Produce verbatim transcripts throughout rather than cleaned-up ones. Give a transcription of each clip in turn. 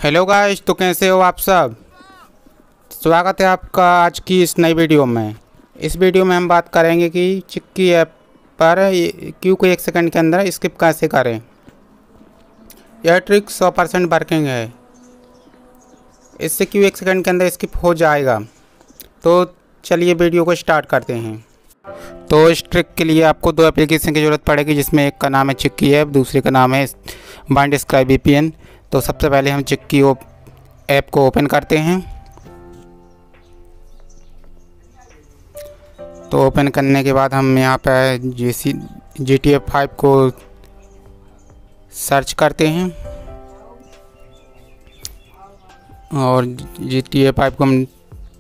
Hello guys, तो कैसे हो आप सब। स्वागत है आपका आज की इस नई वीडियो में। इस वीडियो में हम बात करेंगे कि चिक्की ऐप पर क्यू को एक सेकंड के अंदर स्किप कैसे करें। यह ट्रिक सौ परसेंट वर्किंग है। इससे क्यू एक सेकंड के अंदर स्किप हो जाएगा। तो चलिए वीडियो को स्टार्ट करते हैं। तो इस ट्रिक के लिए आपको दो एप्लीकेशन की ज़रूरत पड़ेगी, जिसमें एक का नाम है चिक्की ऐप, दूसरे का नाम है bind sky V P N. तो सबसे पहले हम चिक्की ऐप को ओपन करते हैं। तो ओपन करने के बाद हम यहाँ पर G C G T A five को सर्च करते हैं और जी टी ए फाइव को हम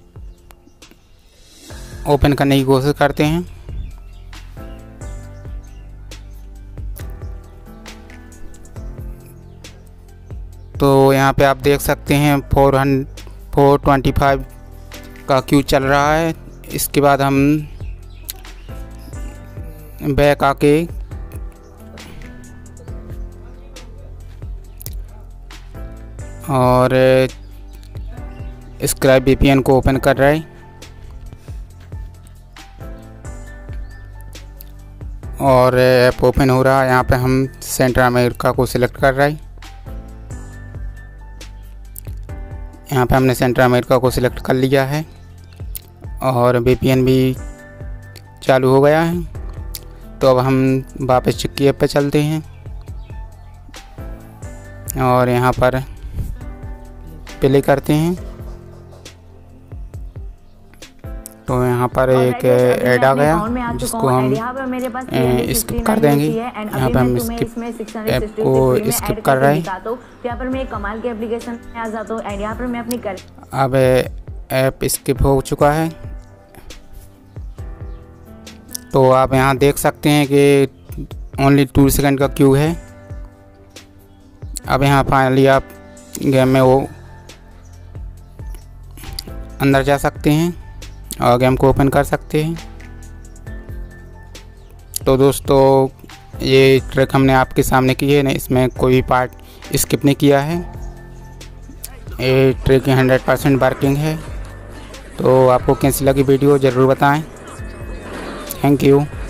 ओपन करने की कोशिश करते हैं। तो यहाँ पे आप देख सकते हैं four hundred four twenty five का क्यू चल रहा है। इसके बाद हम बैक आके और स्काई वी पी एन को ओपन कर रहे हैं और ऐप ओपन हो रहा है। यहाँ पे हम सेंट्रल अमेरिका को सिलेक्ट कर रहे हैं। यहाँ पे हमने सेंट्रल अमेरिका को सिलेक्ट कर लिया है और वी पी एन भी चालू हो गया है। तो अब हम वापस चिक्की ऐप पे चलते हैं और यहाँ पर प्ले करते हैं। तो यहाँ पर एक ऐड आ गया जिसको हम स्किप कर देंगे। यहाँ पे हम स्किप ऐप को स्किप कर रहे हैं। यहाँ पर मैं एक कमाल की एप्लीकेशन में आ जाता हूँ एंड यहाँ पर मैं अपनी कर अब ऐप स्किप हो चुका है। तो आप यहाँ देख सकते हैं कि ओनली टू सेकंड का क्यू है। अब यहाँ फाइनली आप गेम में वो अंदर जा सकते हैं और गेम को ओपन कर सकते हैं। तो दोस्तों, ये ट्रिक हमने आपके सामने की है, इसमें कोई भी पार्ट स्किप नहीं किया है। ये ट्रिक हंड्रेड परसेंट वर्किंग है। तो आपको कैसी लगी वीडियो ज़रूर बताएं। Thank you.